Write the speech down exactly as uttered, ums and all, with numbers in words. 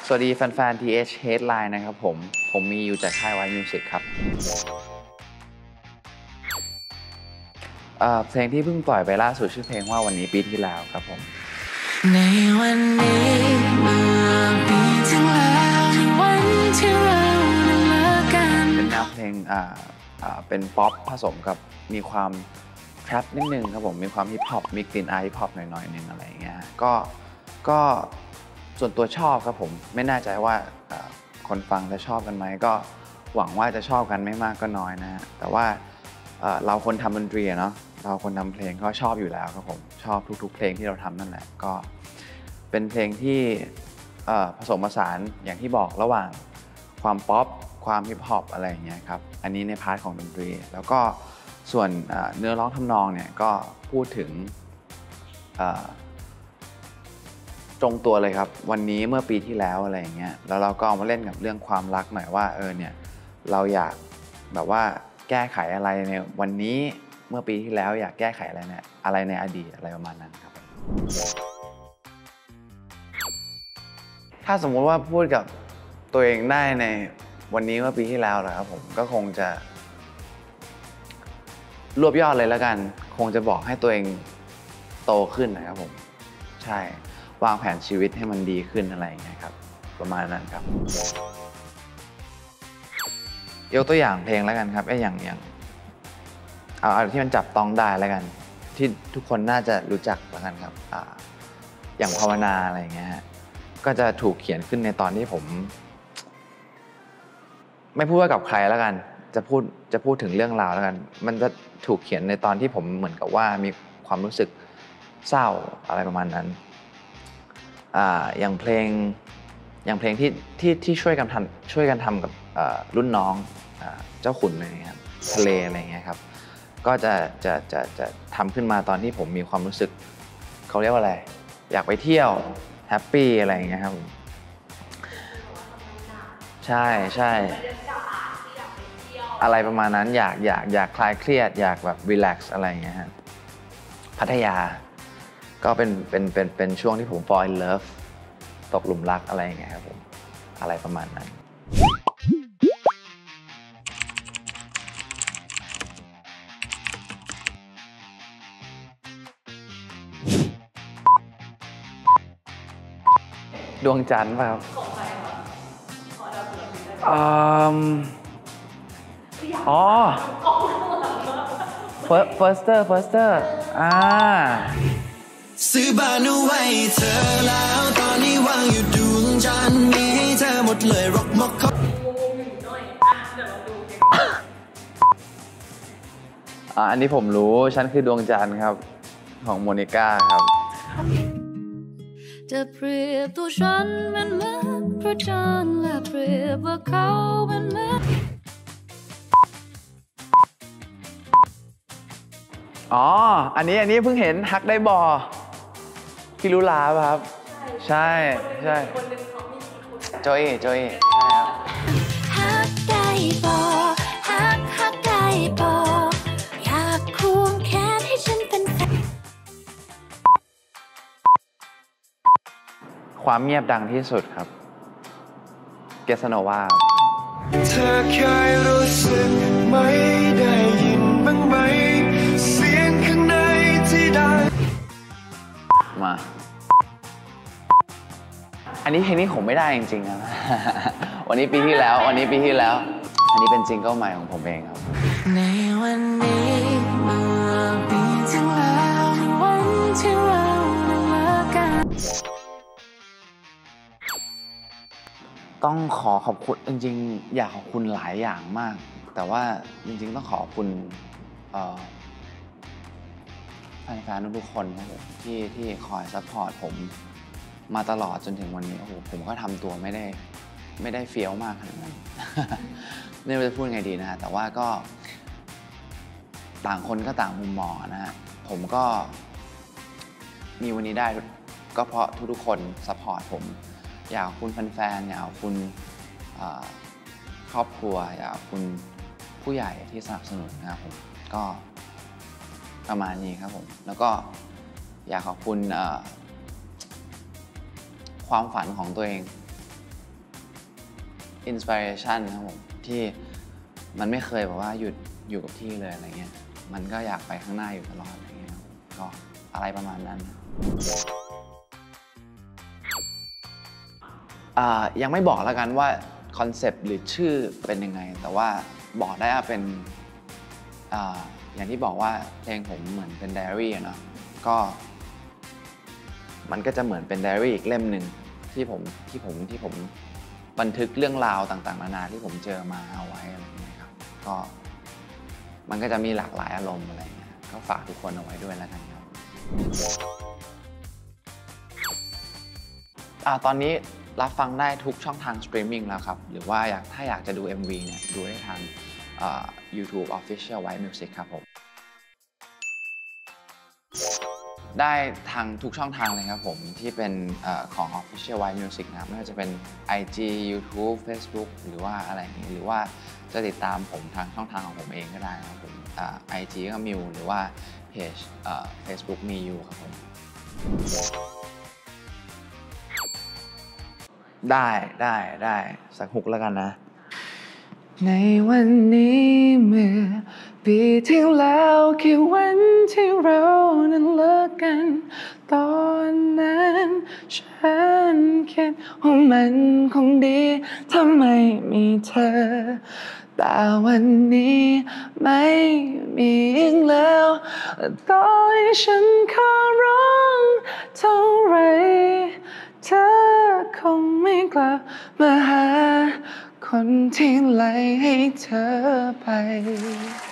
สวัสดีแฟนๆ ที เอช Headline นะครับผมผมมีอยู่จากค่าย White Music ครับเพลงที่เพิ่งปล่อยไปล่าสุดชื่อเพลงว่าวันนี้ปีที่แล้วครับผมในวันนี้เมื่อปีที่แล้ววันที่เราได้เลิกกันเป็นแนวเพลงอ่าอ่าเป็นป๊อปผสมกับมีความแทร็ปนิดนึงครับผมมีความฮิปฮอปมีกลิ่นอายฮิปฮอปหน่อยๆนึงอะไรอย่างเงี้ยก็ก็ส่วนตัวชอบครับผมไม่แน่ใจว่าคนฟังจะชอบกันไหมก็หวังว่าจะชอบกันไม่มากก็น้อยนะแต่ว่าเราคนทำดนตรีเนาะเราคนทำเพลงก็ชอบอยู่แล้วครับผมชอบทุกๆเพลงที่เราทำนั่นแหละก็เป็นเพลงที่ผสมผสานอย่างที่บอกระหว่างความป๊อปความฮิปฮอปอะไรอย่างเงี้ยครับอันนี้ในพาร์ทของดนตรีแล้วก็ส่วนเนื้อร้องทำนองเนี่ยก็พูดถึงตรงตัวเลยครับวันนี้เมื่อปีที่แล้วอะไรอย่างเงี้ยแล้วเราก็เอามาเล่นกับเรื่องความรักหน่อยว่าเออเนี่ยเราอยากแบบว่าแก้ไขอะไรในวันนี้เมื่อปีที่แล้วอยากแก้ไขอะไรเนี่ยอะไรในอดีตอะไรประมาณนั้นครับถ้าสมมุติว่าพูดกับตัวเองได้ในวันนี้เมื่อปีที่แล้วเหรอครับผมก็คงจะรวบยอดเลยแล้วกันคงจะบอกให้ตัวเองโตขึ้นนะครับผมใช่วางแผนชีวิตให้มันดีขึ้นอะไรอย่างเงี้ยครับประมาณนั้นครับยกตัวอย่างเพลงแล้วกันครับไอ้อย่างอย่างเอาเอาที่มันจับต้องได้แล้วกันที่ทุกคนน่าจะรู้จักแล้วกันครับอ่าอย่างภาวนาอะไรอย่างเงี้ยก็จะถูกเขียนขึ้นในตอนที่ผมไม่พูดว่ากับใครแล้วกันจะพูดจะพูดถึงเรื่องราวแล้วกันมันจะถูกเขียนในตอนที่ผมเหมือนกับว่ามีความรู้สึกเศร้าอะไรประมาณนั้นอ่าอย่างเพลงอย่างเพลงที่ที่ที่ช่วยกันทำช่วยกันทำกับรุ่นน้องเจ้าขุนอะไรเงี้ยครับทะเลอะไรเงี้ยครับก็จะจะจะจะทำขึ้นมาตอนที่ผมมีความรู้สึกเขาเรียกว่าอะไรอยากไปเที่ยวแฮปปี้อะไรเงี้ยครับใช่ใช่อะไรประมาณนั้นอยากอยากอยากคลายเครียดอยากแบบรีแลกซ์อะไรเงี้ยครับพัทยาก็เป็นเป็นเป็นเป็นช่วงที่ผม fall in love ตกหลุมรักอะไรอย่างเงี้ยครับผมอะไรประมาณนั้นดวงจันทร์ป่ะครับอ๋อ Firster Firster อ่าซื้อบ้านเอาไว้เธอแล้วตอนนี้วางอยู่ดวงจันทร์มีให้เธอหมดเลยร็อกม็อกเขาอ่าอันนี้ผมรู้ฉันคือดวงจันทร์ครับของโมนิก้าครับจะเปรียบตัวฉันมันเหมือนพระจันทร์และเปรียบว่าเขามันเหมือนอ๋ออันนี้อันนี้เพิ่งเห็นฮักได้บอพี่รู้ลาป่ะครับใช่ใช่โจเอโจเอใช่ครับฮักได้บอฮักฮักได้บออยากควงแขนให้ฉันเป็นแฟนความเงียบดังที่สุดครับเกสโนวาเธอเคยรู้สึกไม่ได้ยินบ้างไหมเสียงข้างในที่ดังมาอันนี้เพลงนี้ผมไม่ได้จริงๆนะวันนี้ปีที่แล้ววันนี้ปีที่แล้วอันนี้เป็นซิงเกิลใหม่ของผมเองครับในวันนี้เมื่อปีที่แล้ววันที่เราได้เลิกกันต้องขอขอบคุณจริงๆอยากขอบคุณหลายอย่างมากแต่ว่าจริงๆต้องขอบคุณแฟนๆทุกคนนะครับที่ที่คอยซัพพอร์ตผมมาตลอดจนถึงวันนี้โอ้โหผมก็ทำตัวไม่ได้ไม่ได้เฟี้ยวมากขนาดนั้นไม่รู้จะพูดไงดีนะฮะแต่ว่าก็ต่างคนก็ต่างมุมมองนะฮะผมก็มีวันนี้ได้ก็เพราะทุกๆคนซัพพอร์ตผมอยากขอบคุณแฟนๆอยากขอบคุณครอบครัวอยากขอบคุณผู้ใหญ่ที่สนับสนุนนะครับผมก็ประมาณนี้ครับผมแล้วก็อยากขอบคุณความฝันของตัวเองอินสปิเรชันครับผมที่มันไม่เคยแบบว่าหยุดอยู่กับที่เลยอะไรเงี้ยมันก็อยากไปข้างหน้าอยู่ตลอดอะไรเงี้ยก็อะไรประมาณนั้นยังไม่บอกแล้วกันว่าคอนเซปต์หรือชื่อเป็นยังไงแต่ว่าบอกได้ว่าเป็น อ, อย่างที่บอกว่าเพลงผมเหมือนเป็นไดอารี่เนาะก็มันก็จะเหมือนเป็นไดอารี่อีกเล่มหนึ่งที่ผมที่ผมที่ผมบันทึกเรื่องราวต่างๆนานาที่ผมเจอมาเอาไว้อะไรอย่างเงี้ยครับก็มันก็จะมีหลากหลายอารมณ์อะไรเงี้ยก็ฝากทุกคนเอาไว้ด้วยแล้วกันครับตอนนี้รับฟังได้ทุกช่องทางสตรีมมิ่งแล้วครับหรือว่าอยากถ้าอยากจะดู เอ็ม วี เนี่ยดูได้ทาง YouTube Official White Music ครับผมได้ทางทุกช่องทางเลยครับผมที่เป็นอของ Official White Music นะครับไม่ว่าจะเป็น ไอ จี YouTube Facebook หรือว่าอะไรอย่างนี้หรือว่าจะติดตามผมทางช่องทางของผมเองก็ได้ครับผม ไอ จี ก็มิวหรือว่าเพจ Facebook มีอยู่ครับผมได้ได้ได้สักฮุกแล้วกันนะในวันนี้เมื่อปีที่แล้วคือวันที่เรานั้นเลิกกันตอนนั้นฉันคิดว่ามันคงดีถ้าไม่มีเธอแต่วันนี้ไม่มีอีกแล้วต่อให้ฉันขอร้องเท่าไรเธอคงไม่กลับมาหาคนที่ไล่ให้เธอไป